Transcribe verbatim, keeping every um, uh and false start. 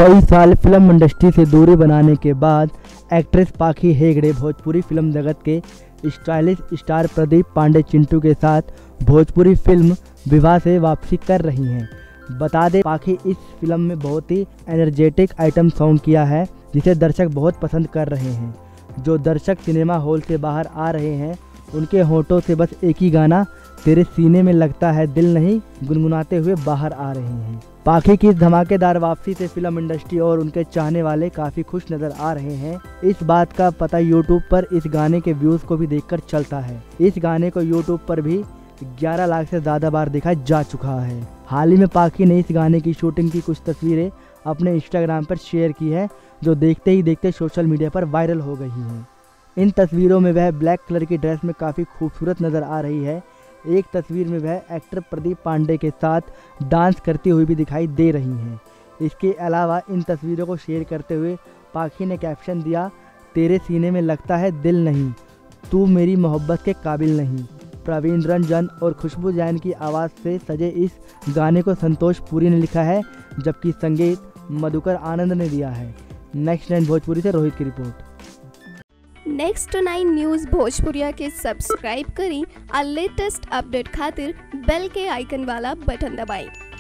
कई साल film industry से दूरी बनाने के बाद एक्ट्रेस पाखी हेगड़े भोजपुरी फिल्म जगत के स्टाइलिश स्टार प्रदीप पांडे चिंटू के साथ भोजपुरी फिल्म विवाह से वापसी कर रही हैं। बता दें, पाखी इस फिल्म में बहुत ही एनर्जेटिक आइटम सॉन्ग किया है जिसे दर्शक बहुत पसंद कर रहे हैं। जो दर्शक सिनेमा हॉल से बाहर आ रहे हैं उनके होंठों से बस एक ही गाना तेरे सीने में लगता है दिल नहीं गुनगुनाते हुए बाहर आ रहे हैं। पाखी की इस धमाकेदार वापसी से फिल्म इंडस्ट्री और उनके चाहने वाले काफ़ी खुश नज़र आ रहे हैं। इस बात का पता यूट्यूब पर इस गाने के व्यूज़ को भी देखकर चलता है। इस गाने को यूट्यूब पर भी ग्यारह लाख से ज़्यादा बार देखा जा चुका है। हाल ही में पाखी ने इस गाने की शूटिंग की कुछ तस्वीरें अपने इंस्टाग्राम पर शेयर की है, जो देखते ही देखते सोशल मीडिया पर वायरल हो गई हैं। इन तस्वीरों में वह ब्लैक कलर की ड्रेस में काफ़ी खूबसूरत नज़र आ रही है। एक तस्वीर में वह एक्टर प्रदीप पांडे के साथ डांस करती हुई भी दिखाई दे रही हैं। इसके अलावा इन तस्वीरों को शेयर करते हुए पाखी ने कैप्शन दिया, तेरे सीने में लगता है दिल नहीं, तू मेरी मोहब्बत के काबिल नहीं। प्रवीण रंजन और खुशबू जैन की आवाज़ से सजे इस गाने को संतोष पुरी ने लिखा है, जबकि संगीत मधुकर आनंद ने दिया है। नेक्स्ट नाइन भोजपुरी से रोहित की report. Next nine news Bhojpuriya के सब्सक्राइब करी और लेटेस्ट अपडेट खातिर बेल के आइकन वाला बटन दबाएं।